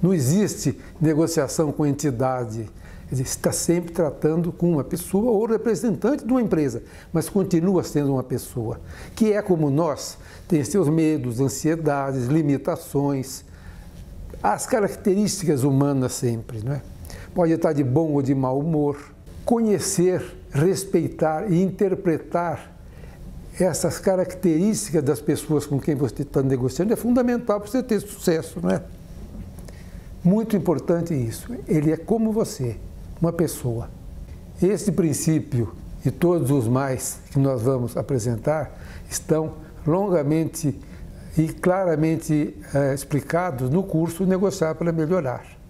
Não existe negociação com entidade. Você está sempre tratando com uma pessoa ou representante de uma empresa, mas continua sendo uma pessoa, que é como nós, tem seus medos, ansiedades, limitações, as características humanas sempre, não é? Pode estar de bom ou de mau humor. Conhecer, respeitar e interpretar essas características das pessoas com quem você está negociando é fundamental para você ter sucesso, não é? Muito importante isso. Ele é como você, uma pessoa. Esse princípio e todos os mais que nós vamos apresentar estão longamente e claramente explicados no curso Negociar para Melhorar.